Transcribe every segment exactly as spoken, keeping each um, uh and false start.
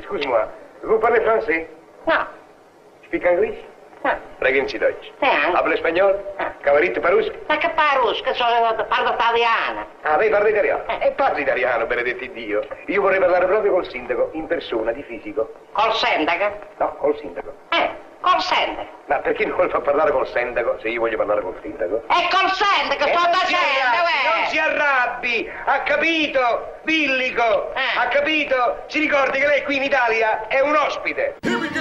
Excuse-moi, vous parlez français? No. Speak English? No. Pregenzi Deutsch. Sì, anche. Parla spagnolo? Ah. Cavarite paruschi? Ma che parusca, so, parlo italiano. Ah, lei parla italiano? Eh. E parli italiano, benedetti Dio. Io vorrei parlare proprio col sindaco, in persona, di fisico. Col sindaco? No, col sindaco. Eh, col sindaco. Ma perché non vuole far parlare col sindaco se io voglio parlare col sindaco? E col sindaco, E sto non si dicendo, arrabbi, non eh. si arrabbi, ha capito, Billico, Eh. ha capito? Si ricordi che lei qui in Italia è un ospite.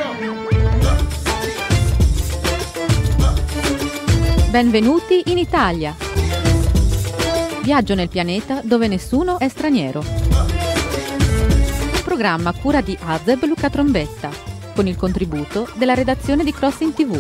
Benvenuti in Italia. Viaggio nel pianeta dove nessuno è straniero. Un programma a cura di Azeb Luca Trombetta, con il contributo della redazione di Crossing tivù.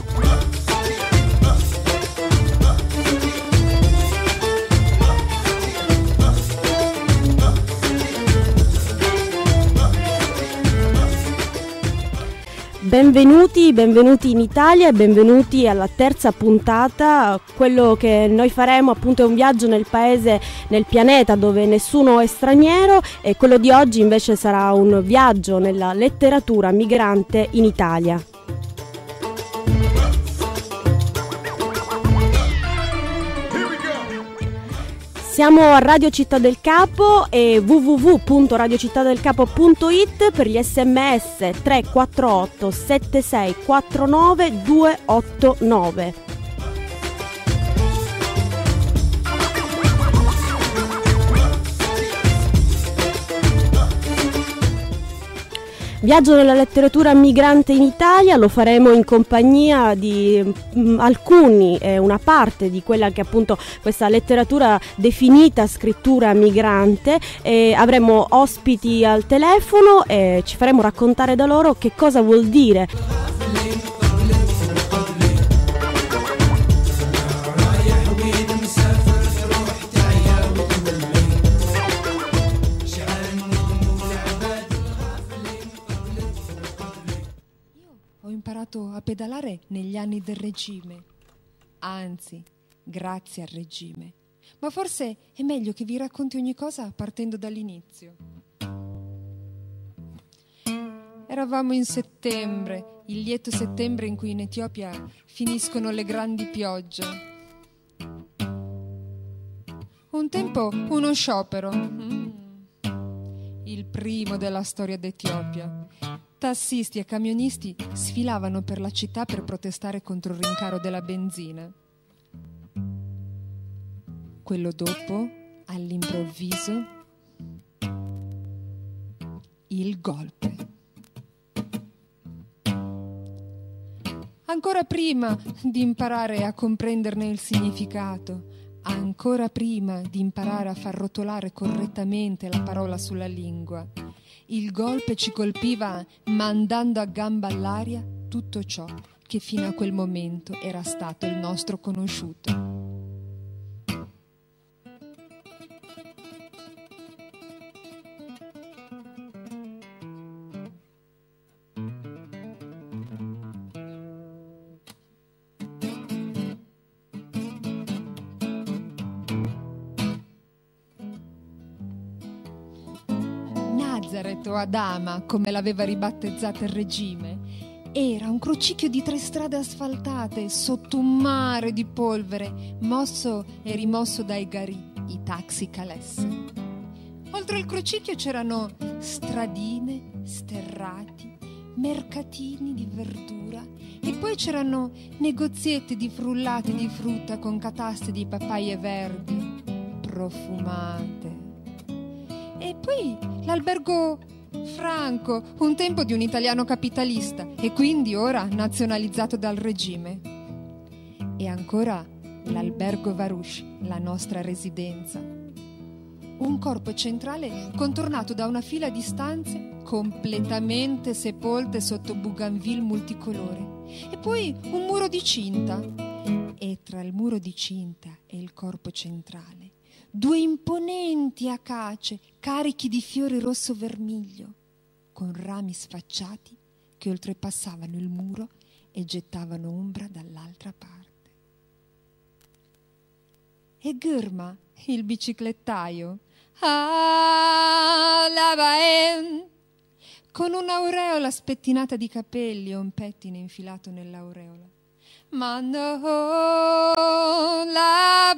Benvenuti, benvenuti in Italia e benvenuti alla terza puntata. Quello che noi faremo appunto è un viaggio nel paese, nel pianeta dove nessuno è straniero, e quello di oggi invece sarà un viaggio nella letteratura migrante in Italia. Siamo a Radio Città del Capo e w w w punto radio città del capo punto i t per gli sms tre quattro otto sette sei quattro nove due otto nove. Viaggio nella letteratura migrante in Italia, lo faremo in compagnia di mh, alcuni, eh, una parte di quella che appunto questa letteratura definita scrittura migrante, e avremo ospiti al telefono e ci faremo raccontare da loro che cosa vuol dire. Ho imparato a pedalare negli anni del regime, anzi, grazie al regime. Ma forse è meglio che vi racconti ogni cosa partendo dall'inizio. Eravamo in settembre, il lieto settembre in cui in Etiopia finiscono le grandi piogge. Un tempo uno sciopero, mm. il primo della storia d'Etiopia. Tassisti e camionisti sfilavano per la città per protestare contro il rincaro della benzina. Quello dopo, all'improvviso, il golpe. Ancora prima di imparare a comprenderne il significato, ancora prima di imparare a far rotolare correttamente la parola sulla lingua, il golpe ci colpiva mandando a gamba all'aria tutto ciò che fino a quel momento era stato il nostro conosciuto. Nazaret o Adama, come l'aveva ribattezzata il regime, era un crocicchio di tre strade asfaltate sotto un mare di polvere, mosso e rimosso dai gari, i taxi calesse. Oltre il crocicchio c'erano stradine, sterrati, mercatini di verdura, e poi c'erano negozietti di frullati di frutta con cataste di papaie verdi, profumate. E poi l'albergo Franco, un tempo di un italiano capitalista e quindi ora nazionalizzato dal regime. E ancora l'albergo Varouche, la nostra residenza. Un corpo centrale contornato da una fila di stanze completamente sepolte sotto bougainville multicolore. E poi un muro di cinta. E tra il muro di cinta e il corpo centrale due imponenti acacie carichi di fiori rosso-vermiglio, con rami sfacciati che oltrepassavano il muro e gettavano ombra dall'altra parte. E Gurma, il biciclettaio, ah, la Baen, con un'aureola spettinata di capelli e un pettine infilato nell'aureola. Ma non la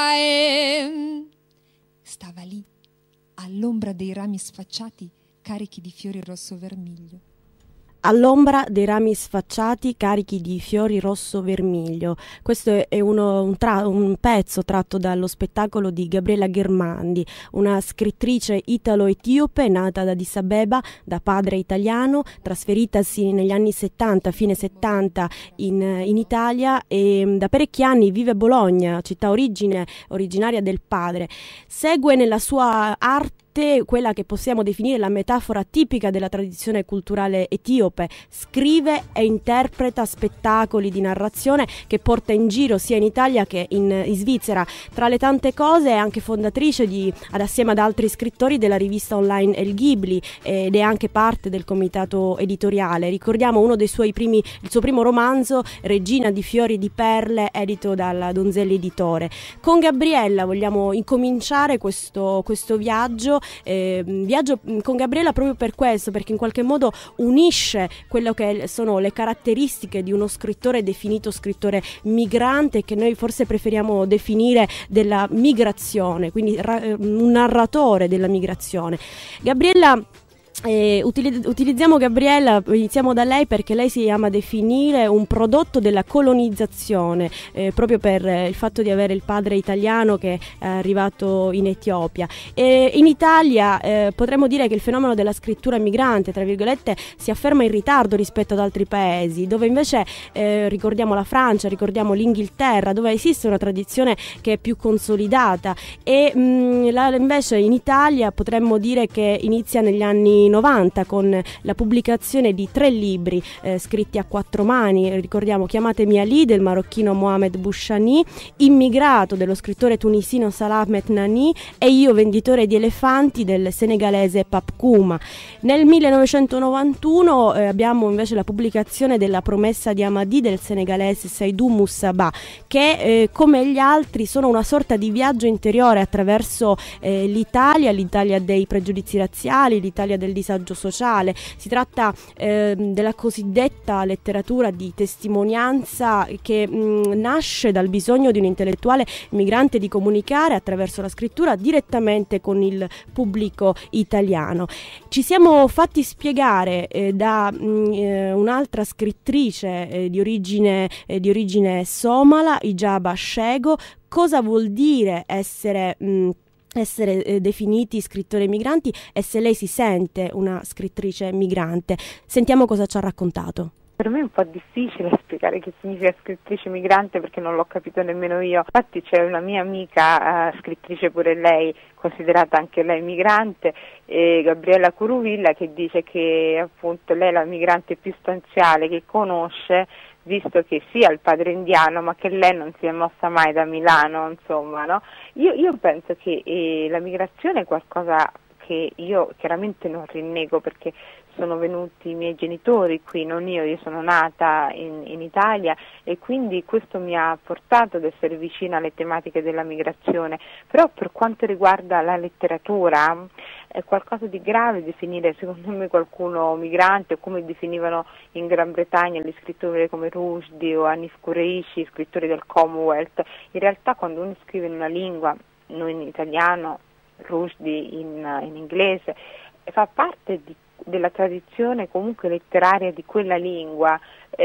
bae stava lì, all'ombra dei rami sfacciati carichi di fiori rosso vermiglio. All'ombra dei rami sfacciati carichi di fiori rosso vermiglio. Questo è uno, un, tra, un pezzo tratto dallo spettacolo di Gabriela Ghermandi, una scrittrice italo-etiope nata ad Addis Abeba da padre italiano, trasferitasi negli anni settanta, fine settanta in, in Italia, e da parecchi anni vive a Bologna, città origine, originaria del padre. Segue nella sua arte quella che possiamo definire la metafora tipica della tradizione culturale etiope. Scrive e interpreta spettacoli di narrazione che porta in giro sia in Italia che in, in Svizzera. Tra le tante cose è anche fondatrice di, ad assieme ad altri scrittori, della rivista online El Ghibli, ed è anche parte del comitato editoriale. Ricordiamo uno dei suoi primi, il suo primo romanzo, Regina di fiori di perle, edito dalla Donzelli Editore. Con Gabriella vogliamo incominciare questo, questo viaggio Eh, viaggio con Gabriella proprio per questo, perché in qualche modo unisce quello che sono le caratteristiche di uno scrittore definito scrittore migrante, che noi forse preferiamo definire della migrazione, quindi ra- un narratore della migrazione. Gabriella Eh, utilizz- utilizziamo Gabriella, iniziamo da lei, perché lei si ama definire un prodotto della colonizzazione, eh, proprio per eh, il fatto di avere il padre italiano che è arrivato in Etiopia. E in Italia eh, potremmo dire che il fenomeno della scrittura migrante, tra virgolette, si afferma in ritardo rispetto ad altri paesi, dove invece eh, ricordiamo la Francia, ricordiamo l'Inghilterra, dove esiste una tradizione che è più consolidata, e mh, la, invece in Italia potremmo dire che inizia negli anni novanta con la pubblicazione di tre libri eh, scritti a quattro mani. Ricordiamo Chiamatemi Ali del marocchino Mohamed Bouchani, Immigrato dello scrittore tunisino Salah Metnani e Io venditore di elefanti del senegalese Pape Kouma. Nel millenovecentonovantuno eh, abbiamo invece la pubblicazione della Promessa di Amadi del senegalese Seydou Moussaba, che eh, come gli altri sono una sorta di viaggio interiore attraverso eh, l'Italia, l'Italia dei pregiudizi razziali, l'Italia del disagio sociale. Si tratta eh, della cosiddetta letteratura di testimonianza che mh, nasce dal bisogno di un intellettuale migrante di comunicare attraverso la scrittura direttamente con il pubblico italiano. Ci siamo fatti spiegare eh, da mh, eh, un'altra scrittrice eh, di origine eh, di origine somala, Ijaba Shego, cosa vuol dire essere mh, essere eh, definiti scrittori migranti e se lei si sente una scrittrice migrante. Sentiamo cosa ci ha raccontato. Per me è un po' difficile spiegare che significa scrittrice migrante, perché non l'ho capito nemmeno io. Infatti c'è una mia amica, uh, scrittrice pure lei, considerata anche lei migrante, eh, Gabriella Curuvilla, che dice che appunto lei è la migrante più stanziale che conosce, visto che sia il padre indiano, ma che lei non si è mossa mai da Milano, insomma, no? Io, io penso che eh, la migrazione è qualcosa che io chiaramente non rinnego, perché sono venuti i miei genitori qui, non io, io sono nata in, in Italia, e quindi questo mi ha portato ad essere vicina alle tematiche della migrazione. Però per quanto riguarda la letteratura è qualcosa di grave definire, secondo me, qualcuno migrante, come definivano in Gran Bretagna gli scrittori come Rushdie o Hanif Kureishi, scrittori del Commonwealth. In realtà quando uno scrive in una lingua, noi in italiano, Rushdie in, in inglese, fa parte di della tradizione comunque letteraria di quella lingua.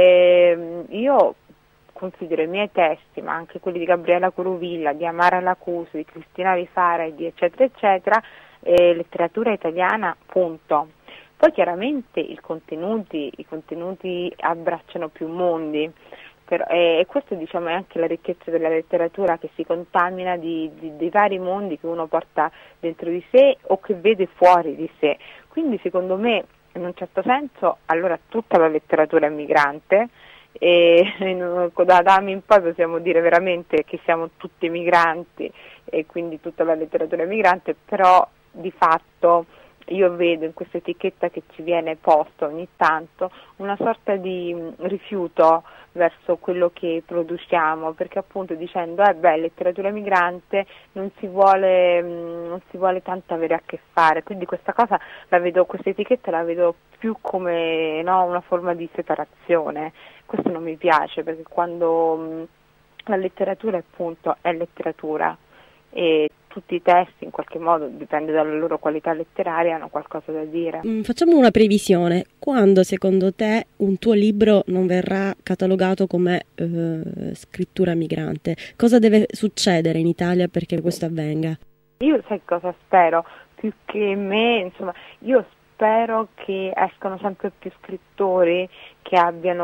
Eh, io considero i miei testi, ma anche quelli di Gabriella Curuvilla, di Amara Lacusa, di Cristina Rifara, di eccetera eccetera, eh, letteratura italiana, punto. Poi chiaramente i contenuti, i contenuti abbracciano più mondi, però, eh, e questo, diciamo, è anche la ricchezza della letteratura, che si contamina di, di, dei vari mondi che uno porta dentro di sé o che vede fuori di sé. Quindi secondo me, in un certo senso, allora tutta la letteratura è migrante, e da Adamo in poi possiamo dire veramente che siamo tutti migranti, e quindi tutta la letteratura è migrante, però di fatto io vedo in questa etichetta che ci viene posta ogni tanto una sorta di rifiuto verso quello che produciamo, perché appunto dicendo eh beh, letteratura migrante non si vuole non si vuole tanto avere a che fare, quindi questa cosa la vedo, questa etichetta la vedo più come, no, una forma di separazione. Questo non mi piace, perché quando mh, la letteratura appunto è letteratura e tutti i testi in qualche modo, dipende dalla loro qualità letteraria, hanno qualcosa da dire. Mm, facciamo una previsione. Quando secondo te un tuo libro non verrà catalogato come eh, scrittura migrante? Cosa deve succedere in Italia perché questo avvenga? Io sai cosa spero? Più che me, insomma, io spero che escano sempre più scrittori che abbiano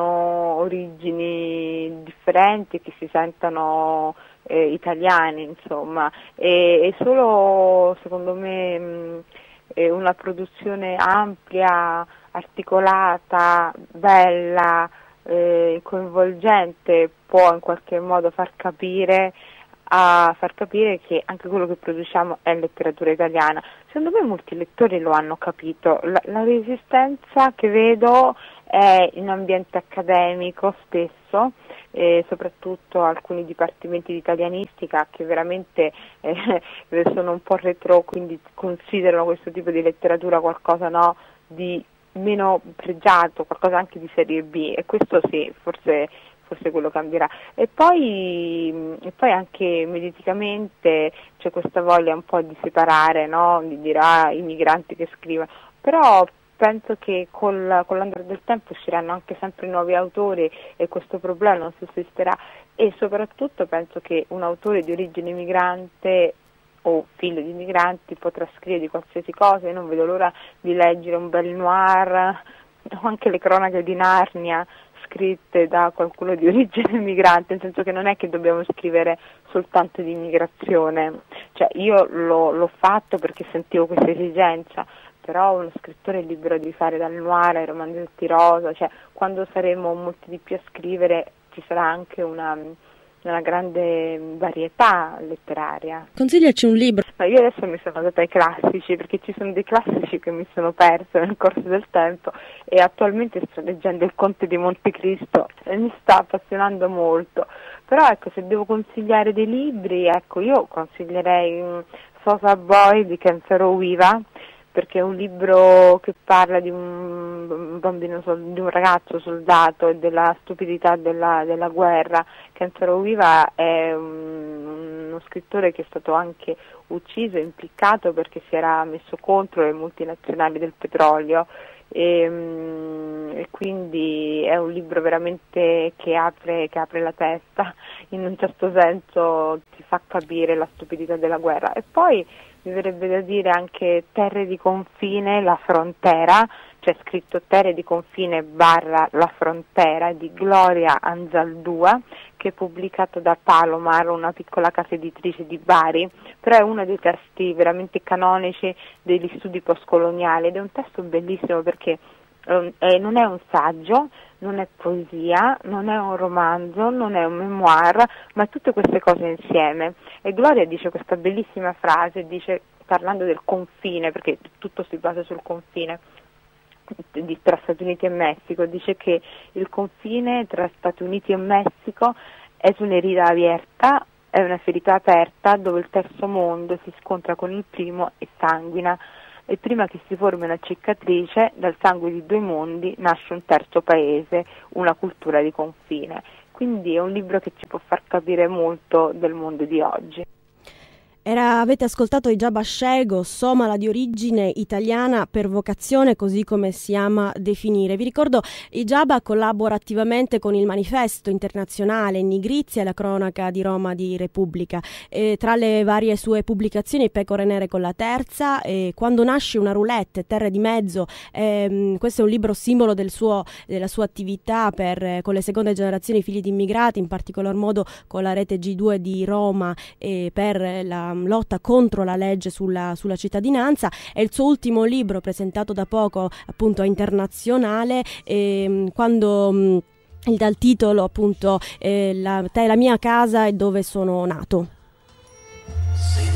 origini differenti, che si sentano Eh, italiani, insomma, e, e solo secondo me mh, eh, una produzione ampia, articolata, bella, eh, coinvolgente può in qualche modo far capire a far capire che anche quello che produciamo è letteratura italiana. Secondo me molti lettori lo hanno capito. La, la resistenza che vedo è in ambiente accademico spesso, e soprattutto alcuni dipartimenti di italianistica che veramente eh, sono un po' retro, quindi considerano questo tipo di letteratura qualcosa, no, di meno pregiato, qualcosa anche di serie B, e questo sì, forse forse quello cambierà. E poi, e poi anche mediaticamente c'è questa voglia un po' di separare, no? Di dire ah, i migranti che scrivono, però penso che col, con l'andare del tempo usciranno anche sempre nuovi autori e questo problema non sussisterà, e soprattutto penso che un autore di origine migrante o figlio di migranti potrà scrivere di qualsiasi cosa. Io non vedo l'ora di leggere un bel noir o anche le cronache di Narnia scritte da qualcuno di origine migrante, nel senso che non è che dobbiamo scrivere soltanto di immigrazione, cioè io l'ho, l'ho fatto perché sentivo questa esigenza, però uno scrittore è libero di fare dal noir ai romanzetti rosa, cioè quando saremo molti di più a scrivere ci sarà anche una, una grande varietà letteraria. Consigliaci un libro. Ma io adesso mi sono data ai classici, perché ci sono dei classici che mi sono persa nel corso del tempo, e attualmente sto leggendo Il Conte di Montecristo e mi sta appassionando molto. Però ecco, se devo consigliare dei libri, ecco, io consiglierei um, Sosa Boy di Kentaro Uiva, perché è un libro che parla di un bambino, di un ragazzo soldato e della stupidità della, della guerra. Kentaro Uiva è un, uno scrittore che è stato anche ucciso, impiccato perché si era messo contro le multinazionali del petrolio, e, e quindi è un libro veramente che apre, che apre la testa, in un certo senso ti fa capire la stupidità della guerra. E poi mi verrebbe da dire anche Terre di confine, la frontera, c'è scritto Terre di confine barra la frontera di Gloria Anzaldúa, che è pubblicato da Palomar, una piccola casa editrice di Bari, però è uno dei testi veramente canonici degli studi postcoloniali, ed è un testo bellissimo perché eh, non è un saggio, non è poesia, non è un romanzo, non è un memoir, ma tutte queste cose insieme. E Gloria dice questa bellissima frase, dice, parlando del confine, perché tutto si basa sul confine di, tra Stati Uniti e Messico, dice che il confine tra Stati Uniti e Messico è un'erida aperta, è una ferita aperta dove il terzo mondo si scontra con il primo e sanguina. E prima che si formi una cicatrice, dal sangue di due mondi nasce un terzo paese, una cultura di confine. Quindi è un libro che ci può far capire molto del mondo di oggi. Era, avete ascoltato Hijab Ashego, somala di origine italiana per vocazione, così come si ama definire. Vi ricordo, Hijab collabora attivamente con il Manifesto Internazionale Nigrizia e la Cronaca di Roma di Repubblica. E tra le varie sue pubblicazioni, Pecore Nere con la Terza, e Quando nasce una roulette, Terre di mezzo. Ehm, questo è un libro simbolo del suo, della sua attività per, con le seconde generazioni figli di immigrati, in particolar modo con la rete G due di Roma, e per la lotta contro la legge sulla, sulla cittadinanza. È il suo ultimo libro, presentato da poco appunto a Internazionale, e, quando mh, dal titolo appunto eh, la, te, la mia casa è dove sono nato. Sì.